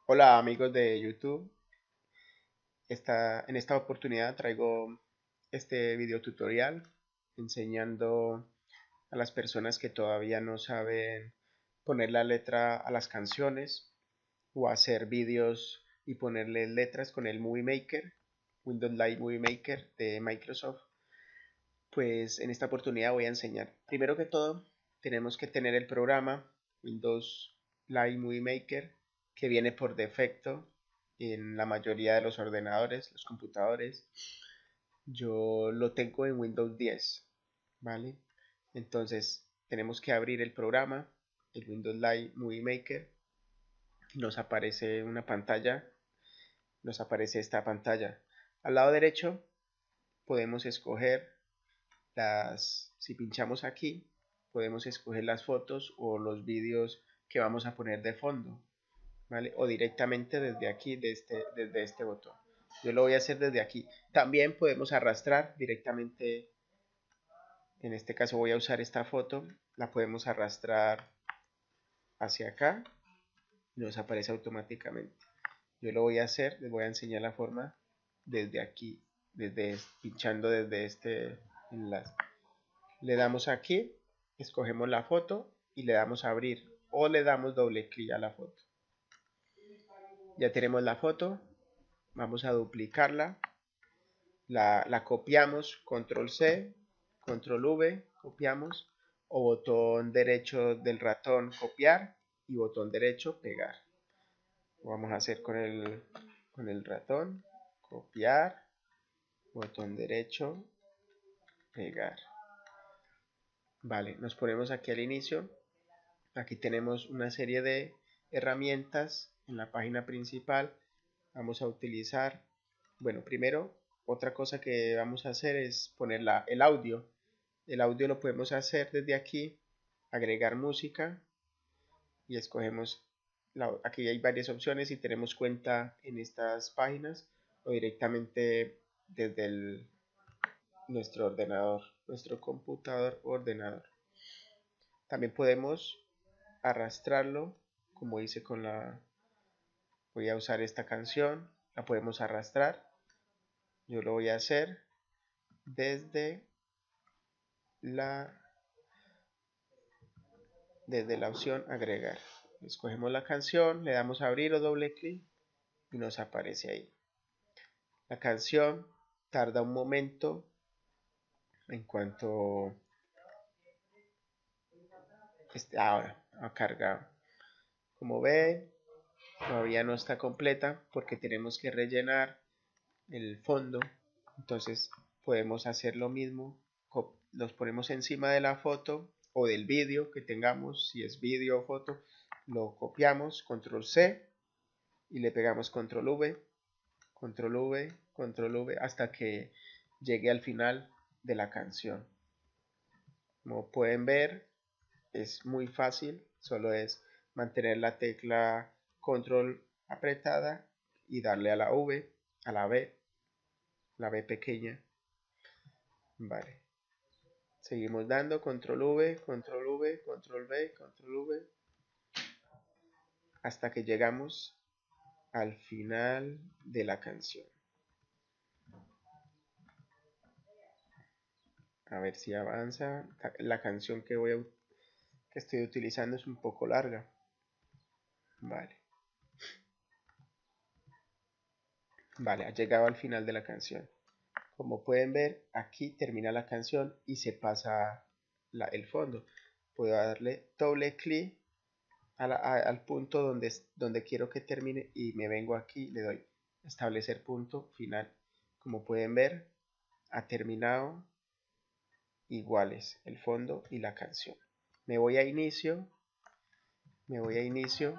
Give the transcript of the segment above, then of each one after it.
Hola amigos de YouTube, en esta oportunidad traigo este video tutorial enseñando a las personas que todavía no saben poner la letra a las canciones o hacer vídeos y ponerle letras con el Movie Maker, Windows Live Movie Maker de Microsoft. Pues en esta oportunidad voy a enseñar. Primero que todo, tenemos que tener el programa Windows Live Movie Maker que viene por defecto en la mayoría de los ordenadores, los computadores. Yo lo tengo en Windows 10, ¿vale? Entonces, tenemos que abrir el programa, el Windows Live Movie Maker. Nos aparece una pantalla, nos aparece esta pantalla. Al lado derecho podemos escoger si pinchamos aquí, podemos escoger las fotos o los vídeos que vamos a poner de fondo, ¿vale? O directamente desde aquí, desde este botón. Yo lo voy a hacer desde aquí. También podemos arrastrar directamente, en este caso voy a usar esta foto, la podemos arrastrar hacia acá y nos aparece automáticamente. Yo lo voy a hacer, les voy a enseñar la forma desde aquí, pinchando desde este enlace. Le damos aquí, escogemos la foto y le damos a abrir o le damos doble clic a la foto. Ya tenemos la foto, vamos a duplicarla, la copiamos, control C, control V, copiamos, o botón derecho del ratón copiar y botón derecho pegar. Lo vamos a hacer con el ratón, copiar, botón derecho, pegar. Vale, nos ponemos aquí al inicio. Aquí tenemos una serie de herramientas en la página principal. Vamos a utilizar, bueno, primero, otra cosa que vamos a hacer es poner el audio. El audio lo podemos hacer desde aquí, agregar música y escogemos, aquí hay varias opciones si tenemos cuenta en estas páginas o directamente desde nuestro ordenador, nuestro computador o ordenador. También podemos arrastrarlo, como hice voy a usar esta canción, la podemos arrastrar. Yo lo voy a hacer desde la, desde la opción agregar. Escogemos la canción, le damos a abrir o doble clic y nos aparece ahí. La canción tarda un momento en cuanto ahora ha cargado. Como ven, todavía no está completa porque tenemos que rellenar el fondo. Entonces podemos hacer lo mismo, los ponemos encima de la foto o del vídeo que tengamos, si es vídeo o foto, lo copiamos, control C y le pegamos control V, control V, control V hasta que llegue al final de la canción. Como pueden ver, es muy fácil, solo es mantener la tecla control apretada y darle a la V, a la B pequeña. Vale. Seguimos dando control V, control V, control V, control V, hasta que llegamos al final de la canción. A ver si avanza. La canción que estoy utilizando es un poco larga. Vale. Vale, ha llegado al final de la canción. Como pueden ver, aquí termina la canción y se pasa el fondo. Puedo darle doble clic al punto donde quiero que termine y me vengo aquí, le doy establecer punto final. Como pueden ver, ha terminado iguales el fondo y la canción. Me voy a inicio, me voy a inicio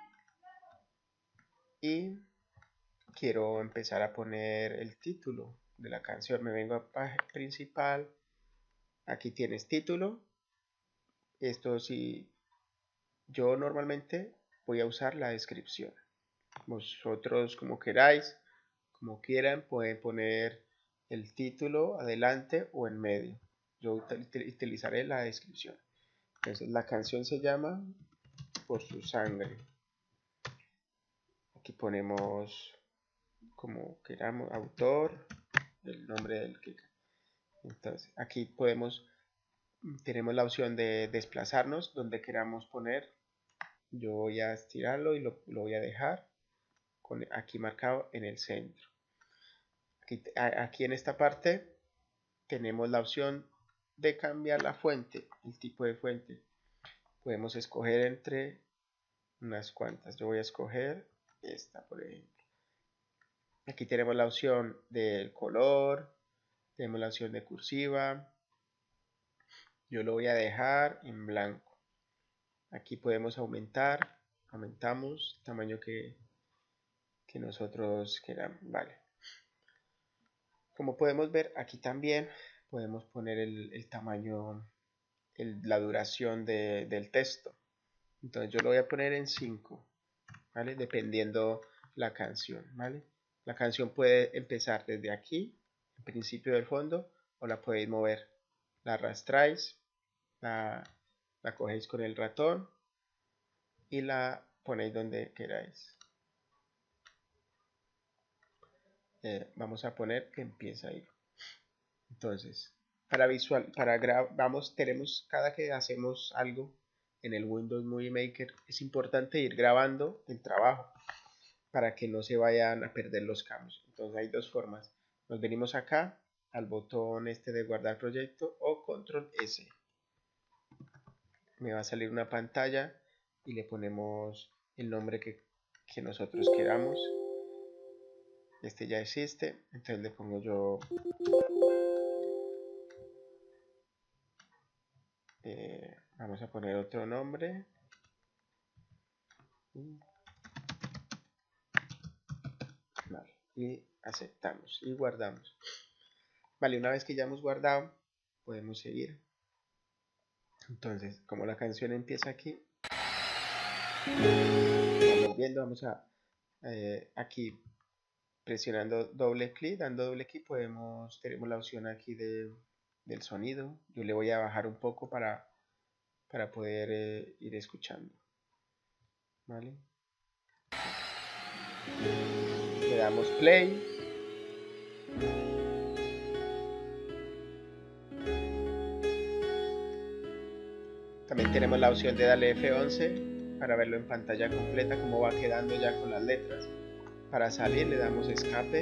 y quiero empezar a poner el título de la canción. Me vengo a página principal, aquí tienes título. Esto sí, yo normalmente voy a usar la descripción. Vosotros como queráis, como quieran, pueden poner el título adelante o en medio. Yo utilizaré la descripción. Entonces la canción se llama Por su sangre. Aquí ponemos como queramos, autor, el nombre del que. Entonces aquí tenemos la opción de desplazarnos donde queramos poner. Yo voy a estirarlo y lo voy a dejar aquí marcado en el centro. Aquí en esta parte tenemos la opción de cambiar la fuente, el tipo de fuente. Podemos escoger entre unas cuantas. Yo voy a escoger esta, por ejemplo. Aquí tenemos la opción del color, tenemos la opción de cursiva. Yo lo voy a dejar en blanco. Aquí podemos aumentamos el tamaño que nosotros queramos. Vale. Como podemos ver, aquí también podemos poner el tamaño, la duración del texto. Entonces yo lo voy a poner en 5, ¿vale? Dependiendo la canción, ¿vale? La canción puede empezar desde aquí, el principio del fondo, o la podéis mover. La arrastráis, la cogéis con el ratón y la ponéis donde queráis. Vamos a poner que empieza ahí. Entonces, tenemos cada que hacemos algo en el Windows Movie Maker, es importante ir grabando el trabajo para que no se vayan a perder los cambios. Entonces hay dos formas. Nos venimos acá al botón este de guardar proyecto o control S. Me va a salir una pantalla y le ponemos el nombre que nosotros queramos. Este ya existe, entonces le pongo yo vamos a poner otro nombre vale, y aceptamos y guardamos. Vale, una vez que ya hemos guardado podemos seguir. Entonces, como la canción empieza aquí, estamos viendo, vamos a aquí presionando doble clic, dando doble clic tenemos la opción aquí del sonido. Yo le voy a bajar un poco para poder ir escuchando. ¿Vale? Le damos play. También tenemos la opción de darle F11 para verlo en pantalla completa, cómo va quedando ya con las letras. Para salir le damos escape.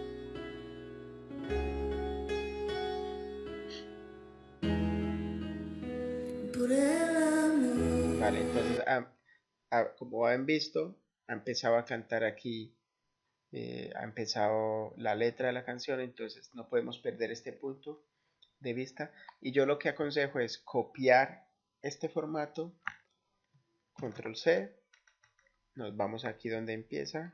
Vale, entonces como han visto, ha empezado a cantar aquí, ha empezado la letra de la canción, entonces no podemos perder este punto de vista. Y yo lo que aconsejo es copiar este formato, control C, nos vamos aquí donde empieza,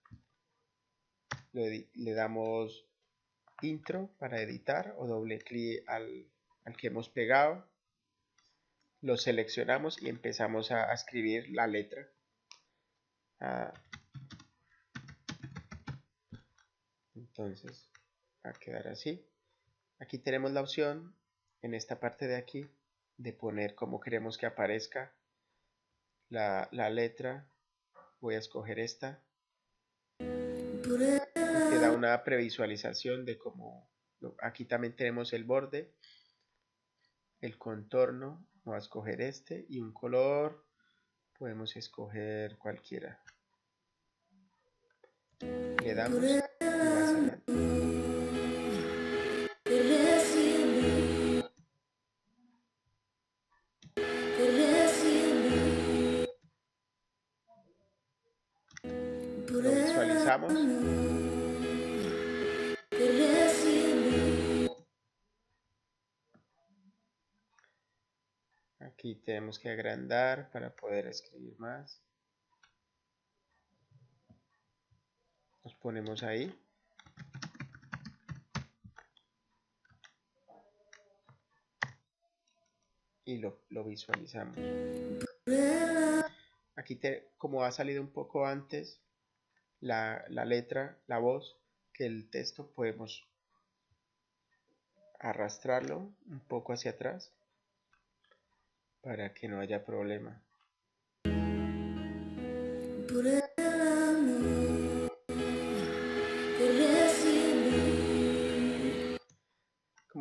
le damos intro para editar o doble clic al que hemos pegado, lo seleccionamos y empezamos a escribir la letra. Entonces va a quedar así. Aquí tenemos la opción en esta parte de aquí de poner cómo queremos que aparezca la letra. Voy a escoger esta. Te da una previsualización de cómo. Aquí también tenemos el borde, el contorno. Voy a escoger este y un color. Podemos escoger cualquiera. Le damos y va saliendo. Lo visualizamos. Aquí tenemos que agrandar para poder escribir más. Nos ponemos ahí. Y lo visualizamos. Aquí como ha salido un poco antes la letra, la voz, que el texto, podemos arrastrarlo un poco hacia atrás para que no haya problema.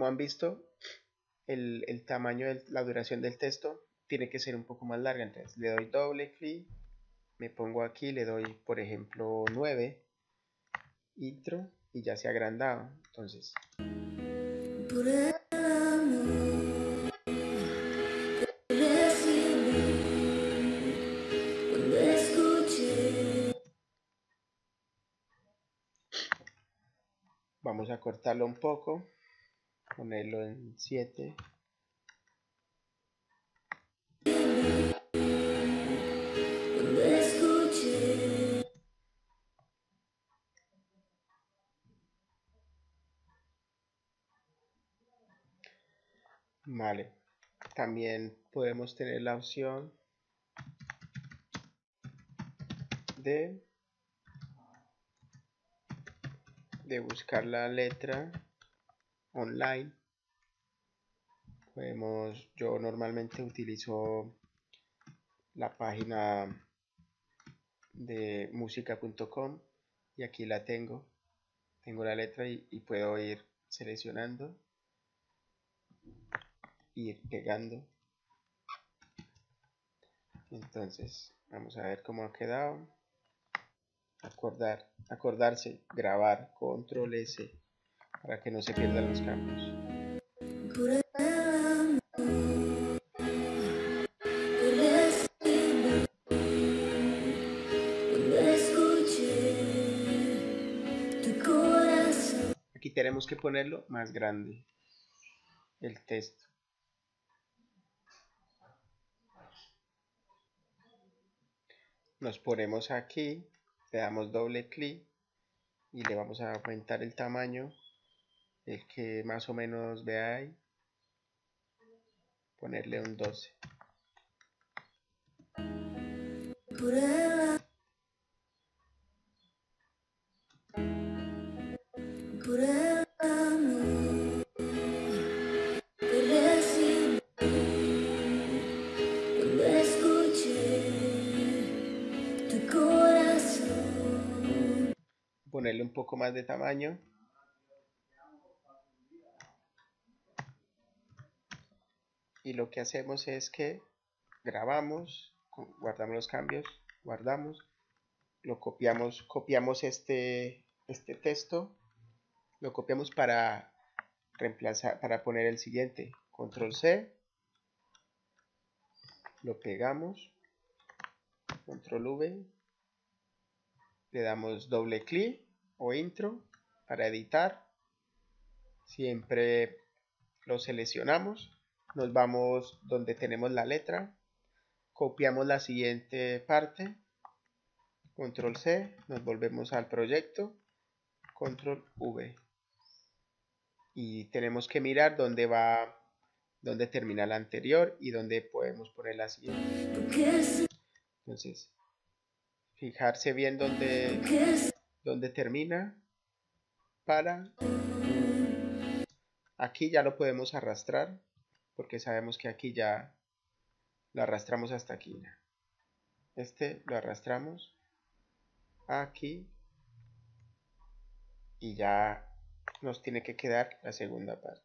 como han visto, el tamaño de la duración del texto tiene que ser un poco más larga. Entonces le doy doble clic, me pongo aquí, le doy por ejemplo 9, intro, y ya se ha agrandado. Entonces vamos a cortarlo un poco, ponerlo en 7. Vale, también podemos tener la opción de buscar la letra online. Yo normalmente utilizo la página de música.com y aquí la tengo la letra y puedo ir seleccionando, ir pegando. Entonces vamos a ver cómo ha quedado. Acordarse, grabar, control S para que no se pierdan los cambios. Aquí tenemos que ponerlo más grande el texto. Nos ponemos aquí, le damos doble clic y le vamos a aumentar el tamaño, el que más o menos vea ahí, ponerle un 12. Ponerle un poco más de tamaño. Y lo que hacemos es que grabamos, guardamos los cambios, guardamos, lo copiamos este texto, lo copiamos para reemplazar, para poner el siguiente. Control C, lo pegamos, Control V, le damos doble clic o intro para editar. Siempre lo seleccionamos, nos vamos donde tenemos la letra, copiamos la siguiente parte, Control C, nos volvemos al proyecto, Control V. Y tenemos que mirar dónde termina la anterior y dónde podemos poner la siguiente. Entonces, fijarse bien dónde termina para... Aquí ya lo podemos arrastrar porque sabemos que aquí ya lo arrastramos hasta aquí. Este lo arrastramos aquí y ya nos tiene que quedar la segunda parte.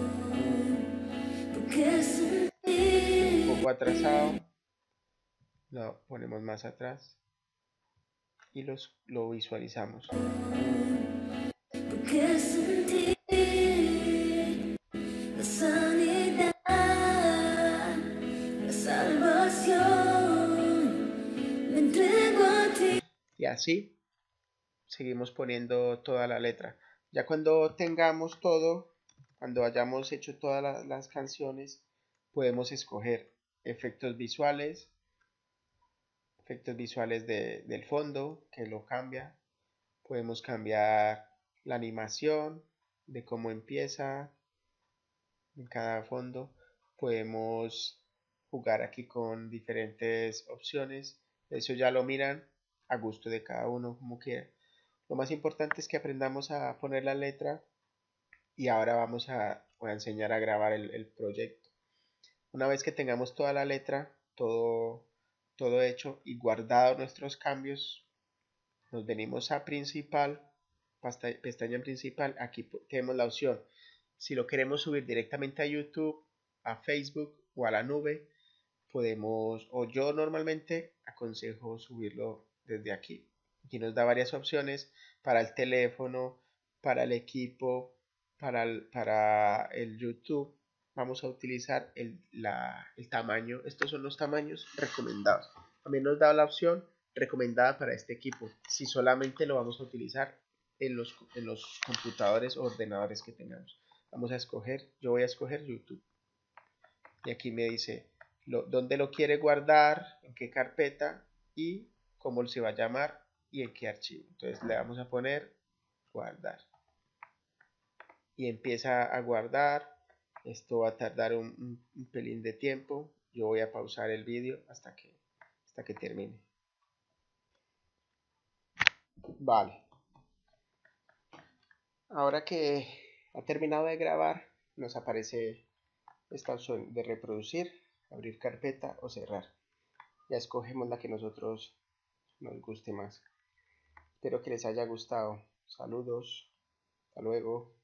Un poco atrasado, lo ponemos más atrás y lo visualizamos. Y así seguimos poniendo toda la letra. Ya cuando tengamos todo, cuando hayamos hecho todas las canciones, podemos escoger efectos visuales del fondo, que lo cambia. Podemos cambiar la animación, de cómo empieza en cada fondo. Podemos jugar aquí con diferentes opciones. Eso ya lo miran a gusto de cada uno, como quiera. Lo más importante es que aprendamos a poner la letra y ahora voy a enseñar a grabar el proyecto. Una vez que tengamos toda la letra, todo hecho y guardado nuestros cambios, nos venimos a principal, pestaña principal, aquí tenemos la opción Si lo queremos subir directamente a YouTube, a Facebook o a la nube, podemos, o yo normalmente aconsejo subirlo desde aquí. Aquí nos da varias opciones para el teléfono, para el equipo, para el YouTube. Vamos a utilizar el tamaño. Estos son los tamaños recomendados. También nos da la opción recomendada para este equipo, si solamente lo vamos a utilizar en los computadores o ordenadores que tengamos. Vamos a escoger, yo voy a escoger YouTube. Y aquí me dice dónde lo quiere guardar, en qué carpeta y cómo se va a llamar y en qué archivo. Entonces le vamos a poner guardar. Y empieza a guardar. Esto va a tardar un pelín de tiempo. Yo voy a pausar el vídeo hasta que termine. Vale. Ahora que ha terminado de grabar, nos aparece esta opción de reproducir, abrir carpeta o cerrar. Ya escogemos la que nosotros nos guste más. Espero que les haya gustado. Saludos. Hasta luego.